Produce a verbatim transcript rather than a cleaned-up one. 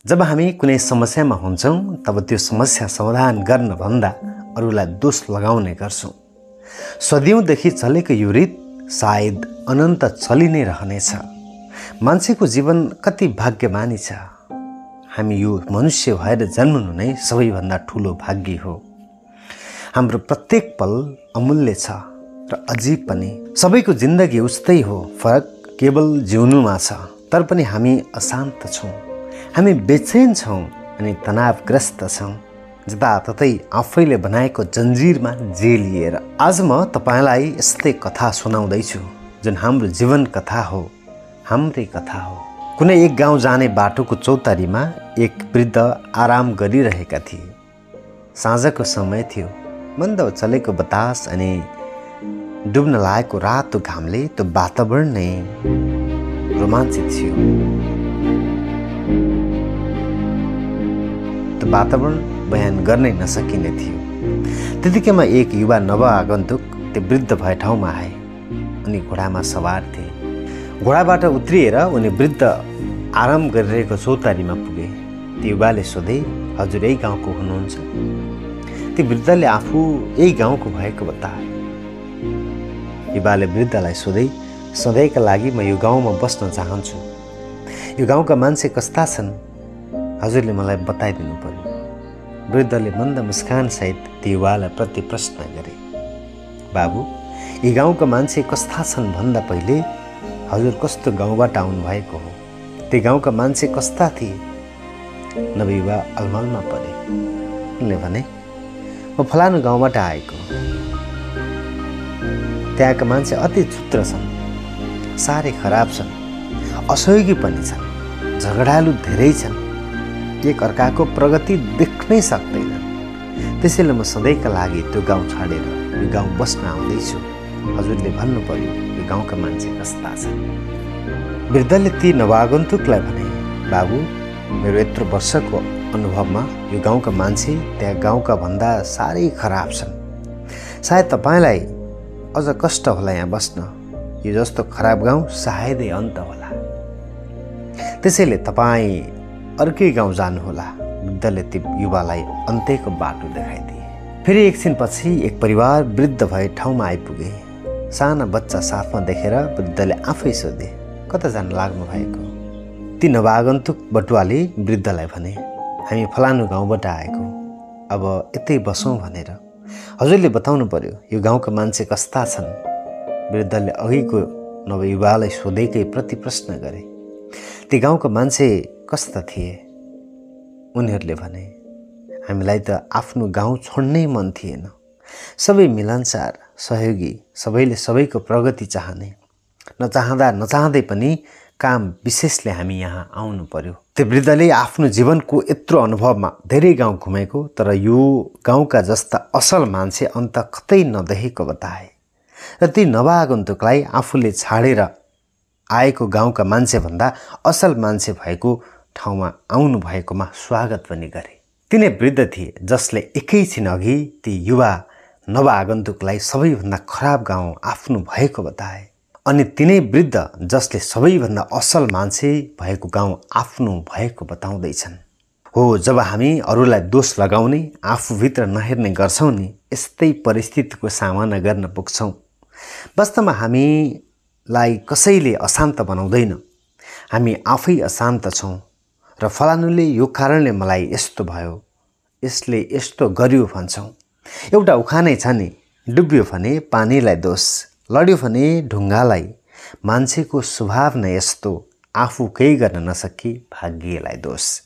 जब हामी कुनै समस्यामा हुन्छौँ तब त्यो समस्या समाधान गर्न भन्दा अरूलाई दोष लगाउने गर्छौँ। सदियौँदेखि चलेको यो रीत सायद अनन्त चलि नै रहनेछ। मान्छेको जीवन कति भाग्यमानी छ। हामी यो मनुष्य भएर जन्मनु नै सबैभन्दा ठुलो भाग्य हो। हाम्रो प्रत्येक पल अमूल्य छ र अझै पनि सबैको जिन्दगी उस्तै हो, फरक केवल जिउनुमा छ। तर पनि हामी अशान्त छौँ, हामी बेचैन छौँ अनि तनावग्रस्त छौँ, जताततै आफैले बनाएको जन्जिरमा जेलिएर। आज म तपाईँलाई यस्तै कथा सुनाउँदैछु जुन हाम्रो जीवन कथा हो, हाम्रै कथा हो। कुनै एक गाउँ जाने बाटोको चौतारीमा एक वृद्ध आराम गरिरहेका थिए। साँझको समय थियो, मन्द चलेको बतास अनि डुब्न लागेको रातो घामले त्यो वातावरण नै रोमाञ्चित थियो। त्यो वातावरण बयान गर्नै नसकिने थियो। त्यतिकैमा एक युवा नवआगन्तुक त्यो वृद्ध भए ठाउँमा आए। उनी घोडामा सवार थिए। घोडाबाट उत्रिएर उनी वृद्ध आराम गरिरहेको चौतारीमा पुगे। त्यो युवाले सोधे, हजुर यही गाउँको हुनुहुन्छ? त्यो वृद्धले आफू यही गाउँको भएको बताए। युवाले वृद्धलाई सोधे, सधैँका लागि म यो गाउँमा बस्न चाहन्छु। यो गाउँका मान्छे कस्ता छन्? हजुरले मलाई बताइदिनु पर्यो। वृद्धले मन्द मुस्कानसहित त्यो युवालाई प्रति प्रश्न गरे। बाबु, यी गाउँका मान्छे कस्ता छन् भन्दा पहिले हजुर कस्तो गाउँबाट आउनुभएको हो? त्यो गाउँका मान्छे कस्ता थिए? नवयुवा अलमलमा परे। उनले भने, म फलानु गाउँबाट आएको। त्यहाँका मान्छे अति क्षुद्र छन्, साह्रै खराब छन्, असहयोगी पनि छन्, झगडालु धेरै छन्, एक अर्काको प्रगति देख्नै सक्दैनन्। त्यसैले म सधैँका लागि त्यो गाउँ छाडेर यो गाउँ बस्न आउँदैछु। हजुरले भन्नु पर्यो यो गाउँका मान्छे कस्ता छन्। वृद्धले ती नवागन्तुकलाई भने, बाबु, मेरो यत्रो वर्षको अनुभवमा यो गाउँका मान्छे त्यहाँ गाउँका भन्दा साह्रै खराब छन्। सायद तपाईँलाई अझ कष्ट होला यहाँ बस्न। यो जस्तो खराब गाउँ सायदै अन्त होला। त्यसैले तपाईँ अर्कै गाउँ जानुहोला। वृद्धले ती युवालाई अन्त्यको बाटो देखाइदिए। फेरि एकछिनपछि एक परिवार वृद्ध भए ठाउँमा आइपुगे। साना बच्चा साथमा देखेर वृद्धले आफै सोधे, कता जान लाग्नु भएको? ती नवागन्तुक बटुवाले वृद्धलाई भने, हामी फलानु गाउँबाट आएको, अब यतै बसौँ भनेर। हजुरले बताउनु पर्यो यो गाउँका मान्छे कस्ता छन्? वृद्धले अघिको नवयुवालाई सोधेकै प्रति प्रश्न गरे। ती गाउँका मान्छे कस्ता थिए? उनीहरूले भने, हामीलाई त आफ्नो गाउँ छोड्नै मन थिएन। सबै मिलनसार, सहयोगी, सबैले सबैको प्रगति चाहने। नचाहँदा नचाहँदै पनि काम विशेषले हामी यहाँ आउनु पर्यो। त्यो वृद्धले आफ्नो जीवनको यत्रो अनुभवमा धेरै गाउँ घुमेको, तर यो गाउँका जस्ता असल मान्छे अन्त कतै नदेखेको बताए। र ती नवागन्तुकलाई आफूले छाडेर आएको गाउँका मान्छेभन्दा असल मान्छे भएको ठाउँमा आउनु भएकोमा स्वागत पनि गरे। तिनै वृद्ध थिए जसले एकैछिन अघि ती युवा नवागन्तुकलाई सबैभन्दा खराब गाउँ आफ्नो भएको बताए। अनि तिनै वृद्ध जसले सबैभन्दा असल मान्छे भएको गाउँ आफ्नो भएको बताउँदैछन्। हो, जब हामी अरूलाई दोष लगाउने, आफूभित्र नहेर्ने गर्छौँ नि, यस्तै परिस्थितिको सामना गर्न पुग्छौँ। वास्तवमा हामीलाई कसैले अशान्त बनाउँदैन, हामी आफै अशान्त छौँ। र फलानुले यो कारणले मलाई यस्तो भयो, यसले यस्तो गर्यो भन्छौँ। एउटा उखानै छ नि, डुब्यो भने पानीलाई दोष, लड्यो भने ढुङ्गालाई। मान्छेको स्वभाव नै यस्तो, आफू केही गर्न नसकी भाग्यलाई दोष।